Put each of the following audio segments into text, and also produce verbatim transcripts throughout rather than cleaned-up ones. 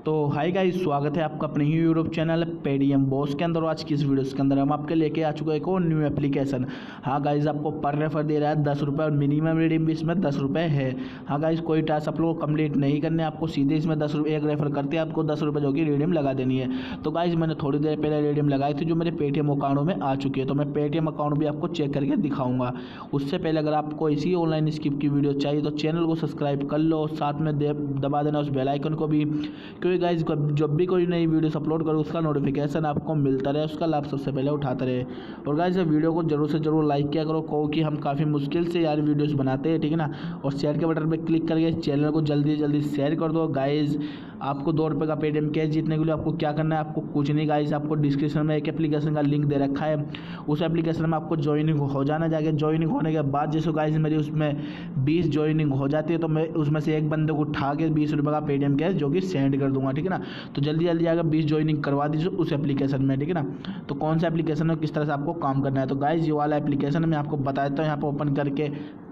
तो hi guys, स्वागत है आपका अपने ही यूट्यूब चैनल पेटीएम बॉस के अंदर। आज की इस वीडियो के अंदर हम आपके लेके आ चुके हैं एक और न्यू एप्लीकेशन। हाँ गाइस, आपको पर रेफर दे रहा है दस रुपये और मिनिमम रिडीम भी इसमें दस रुपये है। हाँ गाइस, कोई टास्क आप लोग को कंप्लीट नहीं करने, आपको सीधे इसमें दस रुपये एक रेफर करते हैं आपको दस रुपये जो कि रिडीम लगा देनी है। तो गाइस, मैंने थोड़ी देर पहले रिडीम लगाई थी जो मेरे पेटीएम अकाउंट में आ चुकी है। तो मैं पेटीएम अकाउंट भी आपको चेक करके दिखाऊंगा। उससे पहले अगर आपको इसी ऑनलाइन स्किप की वीडियो चाहिए तो चैनल को सब्सक्राइब कर लो, साथ में दबा देना उस बेल आइकन को भी, क्योंकि गाइस जब भी कोई नई वीडियोस अपलोड करो उसका नोटिफिकेशन आपको मिलता रहे, उसका लाभ सबसे पहले उठाते रहे। और गाइस वीडियो को जरूर से जरूर लाइक किया करो, क्योंकि हम काफ़ी मुश्किल से यार वीडियोस बनाते हैं, ठीक है ना। और शेयर के बटन पे क्लिक करके चैनल को जल्दी जल्दी शेयर कर दो। गाइस आपको दो रुपये का पेटीएम कैश जीतने के लिए आपको क्या करना है, आपको कुछ नहीं गाइस, आपको डिस्क्रिप्शन में एक एप्लीकेशन का लिंक दे रखा है, उस एप्लीकेशन में आपको ज्वाइनिंग हो जाना। जाके ज्वाइनिंग होने के बाद जैसे गाइस मेरी उसमें बीस ज्वाइनिंग हो जाती है तो मैं उसमें से एक बंदे को उठा के बीस रुपये का पेटीएम कैश जो कि सेंड कर दूंगा, ठीक है ना। तो जल्दी जल्दी आकर बीस ज्वाइनिंग करवा दीजिए उस एप्लीकेशन में, ठीक है ना। तो कौन सा एप्लीकेशन है, किस तरह से आपको काम करना है, तो गाइस ये वाला एप्लीकेशन मैं आपको बता देता हूँ यहाँ पर ओपन करके।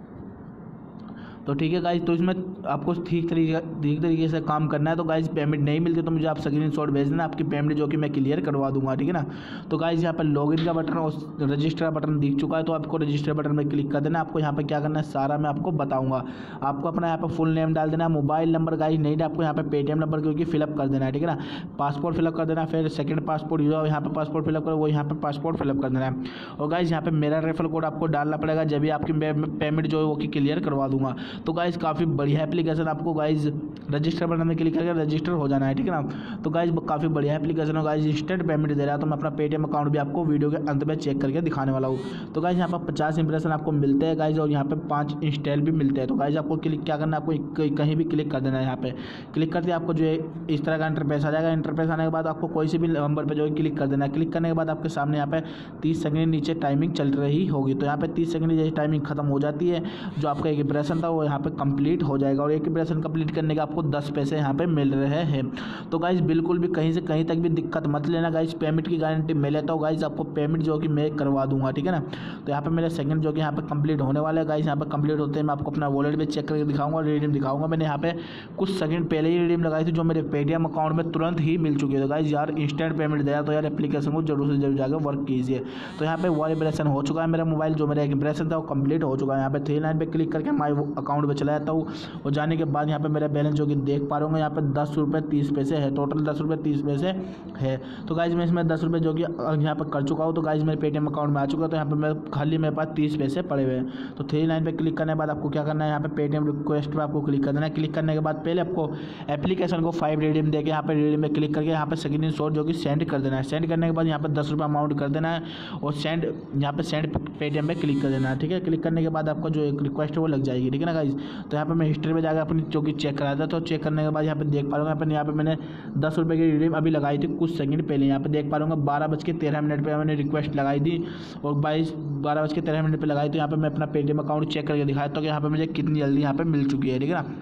तो ठीक है गाइस, तो इसमें आपको ठीक तरीके ठीक तरीके से काम करना है। तो गाइस पेमेंट नहीं मिलती तो मुझे आप स्क्रीनशॉट भेज देना आपकी पेमेंट, जो कि मैं क्लियर करवा दूंगा, ठीक है ना। तो गाइस यहाँ पर लॉगिन का बटन और रजिस्टर बटन दिख चुका है, तो आपको रजिस्टर बटन में क्लिक कर देना। आपको यहाँ पर क्या करना है सारा मैं आपको बताऊँगा। आपको अपना यहाँ पर फुल नेम डाल देना, मोबाइल नंबर गाइस नहीं, आपको यहाँ पर पेटीएम नंबर क्योंकि फिलअप कर देना है, ठीक है ना। पासपोर्ट फिलअप कर देना, फिर सेकंड पासपोर्ट जो यहाँ पर पासपोर्ट फिलअप करो वो यहाँ पर पासपोर्ट फिलअप कर देना है। और गाइस यहाँ पे मेरा रेफर कोड आपको डालना पड़ेगा, जब भी आपकी पेमेंट जो है वो क्लियर करवा दूंगा। तो गाइस काफ़ी बढ़िया एप्लीकेशन, आपको गाइज रजिस्टर बटन में क्लिक करके रजिस्टर हो जाना है, ठीक है ना। तो गाइज काफ़ी बढ़िया एप्लीकेशन है गाइज, इंस्टेंट पेमेंट दे रहा है। तो मैं अपना पेटीएम अकाउंट भी आपको वीडियो के अंत में चेक करके दिखाने वाला हूँ। तो गाइज यहाँ पर पचास इंप्रेशन आपको मिलते हैं गाइज, और यहाँ पे पाँच इंस्टॉल भी मिलते हैं। तो गाइज आपको क्लिक क्या करना है, आपको कहीं भी क्लिक कर देना है। यहाँ पे क्लिक करते आपको जो है इस तरह का इंटरफेस आ जाएगा। इंटरफेस आने के बाद आपको कोई से भी नंबर पर जो है क्लिक कर देना है। क्लिक करने के बाद आपके सामने यहाँ पे तीस सेकंड नीचे टाइमिंग चल रही होगी। तो यहाँ पे तीस सेकंड जैसे टाइमिंग खत्म हो जाती है, जो आपका एक इंप्रेशन था वो यहाँ पे कंप्लीट हो जाएगा, और एक इंप्रेशन कंप्लीट करने का आपको दस पैसे यहाँ पे मिल रहे हैं। तो गाइज बिल्कुल भी कहीं से कहीं तक भी दिक्कत मत लेना गाइज, पेमेंट की गारंटी मैं लेता हूँ गाइज, आपको पेमेंट जो कि मैं करवा दूंगा, ठीक है ना। तो यहाँ पे मेरे सेकंड जो कि यहाँ पे कंप्लीट होने वाला है गाइज, यहाँ पे कंप्लीट होते हैं मैं आपको अपना वॉलेट में चेक करके दिखाऊंगा, रिडीम दिखाऊंगा। मैंने यहाँ पे कुछ सेकंड पहले ही रिडीम लगाई थी जो मेरे पेटीएम अकाउंट में तुरंत ही मिल चुकी है। तो गाइज यार इंस्टेंट पेमेंट दिया, तो यार एप्लीकेशन को जरूर से जरूर जाकर वर्क कीजिए। तो यहाँ पे वॉल इंप्रेशन हो चुका है मेरा मोबाइल, जो मेरा एक इंप्रेशन था वो कंप्लीट हो चुका है। यहाँ पे थ्री लाइन पे क्लिक करके माई अकाउंट पे चला जाता हूँ, और जाने के बाद यहाँ पे मेरा बैलेंस जो कि देख पा रहे होंगे यहाँ पे दस रुपये तीस पैसे है, टोटल दस रुपये तीस पैसे है। तो गाइज मैं इसमें दस रुपये जो कि यहाँ पर कर चुका हूँ। तो गाइज मेरे पेटीएम अकाउंट में आ चुका है, तो यहाँ पे मैं खाली मेरे पास तीस पैसे पड़े हुए हैं। तो थ्री लाइन पे क्लिक करने के बाद आपको क्या करना है, यहाँ पे पेटीएम रिक्वेस्ट पर आपको क्लिक कर देना है। क्लिक करने के बाद पहले आपको एप्लीकेशन को फाइव रिडीम देके यहाँ पे रिडीम में क्लिक करके यहाँ पे स्क्रीन शॉट जो कि सेंड कर देना है। सेंड करने के बाद यहाँ पे दस रुपये अमाउंट कर देना है, और सेंड यहाँ पे सेंड पेटीएम पे क्लिक कर देना है, ठीक है। क्लिक करने के बाद आपको जो एक रिक्वेस्ट है वो लग जाएगी, ठीक है ना गाइज। तो यहाँ पे मैं हिस्ट्री में जाकर अपनी जो कि चेक करा था, तो चेक करने के बाद यहाँ पे देख पा रहा हूँ यहाँ पे मैंने दस रुपये की रिडीम अभी लगाई थी कुछ सेकंड पहले। यहाँ पे देख पा रहा हूँ बारह बज के तेरह मिनट पे मैंने रिक्वेस्ट लगाई थी, और बाईस बारह बज के तेरह मिनट पे लगाई। तो यहाँ पे मैं अपना पेटीएम अकाउंट चेक करके दिखाया तो यहाँ पे मुझे कितनी जल्दी यहाँ पे मिल चुकी है, ठीक है ना।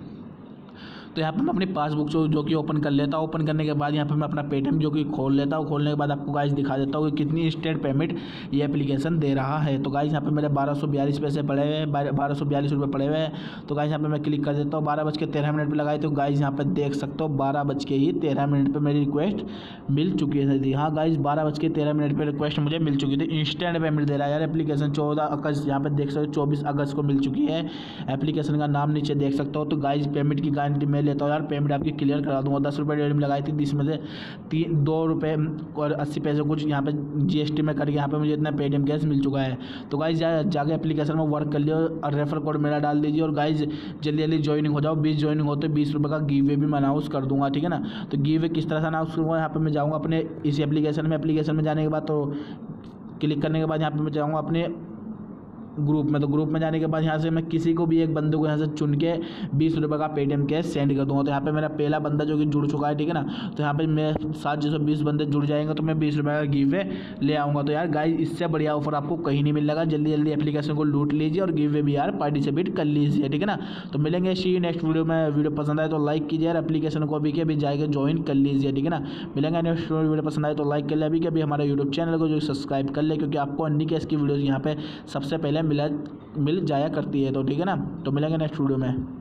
तो यहाँ पे मैं अपनी पासबुक जो जो कि ओपन कर लेता हूँ। ओपन करने के बाद यहाँ पे मैं अपना पेटीएम जो कि खोल लेता हूँ। खोलने के बाद आपको गाइस दिखा देता हूँ कि कितनी इंस्टेंट पेमेंट ये एप्लीकेशन दे रहा है। तो गाइस यहाँ पे मेरे बारह सौ बयालीस पैसे पड़े हुए हैं, बारह सौ बयालीस रुपये पड़े हुए हैं। तो गाइस यहाँ पे मैं क्लिक कर देता हूँ, बारह बज के तेरह मिनट पर लगाई। तो गाइस यहाँ पे देख सकते हो बारह बज के ही तेरह मिनट पर मेरी रिक्वेस्ट मिल चुकी है थी। हाँ गाइस बारह बज के तेरह मिनट पर रिक्वेस्ट मुझे मिल चुकी थी, इंस्टेंट पेमेंट दे रहा है यार एप्लीकेशन। चौदह अगस्त यहाँ पे देख सकते हो चौबीस अगस्त को मिल चुकी है, एप्लीकेशन का नाम नीचे देख सकते हो। तो गाइस पेमेंट की गारंटी मैं लेता हूँ यार, पेमेंट आपकी क्लियर करा दूंगा। दस रुपये रिडीम लगाई थी, जिसमें से तीन दो रुपये और अस्सी पैसे कुछ यहाँ पे जीएसटी में करके यहाँ पे मुझे इतना पेटीएम कैश मिल चुका है। तो गाइज जा, जाके एप्लीकेशन में वर्क कर लियो और रेफर कोड मेरा डाल दीजिए, और गाइज जल्दी जल्दी ज्वाइनिंग हो जाओ। बीस ज्वाइनिंग होते बीस रुपये का गिव वे भी मैं अनाउंस कर दूंगा, ठीक है ना। तो गिव वे किस तरह से अनाउंस करूँगा, यहाँ पर मैं जाऊँगा अपने इस एप्लीकेशन में। एप्लीकेशन में जाने के बाद तो क्लिक करने के बाद यहाँ पर मैं जाऊँगा अपने ग्रुप में। तो ग्रुप में जाने के बाद यहाँ से मैं किसी को भी एक बंदे को यहाँ से चुन के बीस रुपये का पेटीएम कैश सेंड कर दूँगा। तो यहाँ पे मेरा पहला बंदा जो कि जुड़ चुका है, ठीक है ना। तो यहाँ पे मैं सात जैसे बीस बंदे जुड़ जाएंगे तो मैं बीस रुपये का गिव वे ले आऊँगा। तो यार गाइस इससे बढ़िया ऑफर आपको कहीं नहीं मिलेगा। जल्दी जल्दी एप्लीकेशन को लूट लीजिए और गिव वे भी यार पार्टिसिपेट कर लीजिए, ठीक है ना। तो मिलेंगे सी नेक्स्ट वीडियो में। वीडियो पसंद आए तो लाइक कीजिए यार, एप्लीकेशन को अभी के अभी जाकर ज्वाइन कर लीजिए, ठीक है ना। मिलेंगे नेक्स्ट वीडियो, पसंद आए तो लाइक कर ले, अभी के अभी हमारे यूट्यूब चैनल को जो सब्सक्राइब कर ले, क्योंकि आपको अन्य केस की वीडियोज़ यहाँ पे सबसे पहले मिला मिल जाया करती है। तो ठीक है ना, तो मिलेंगे नेक्स्ट वीडियो में।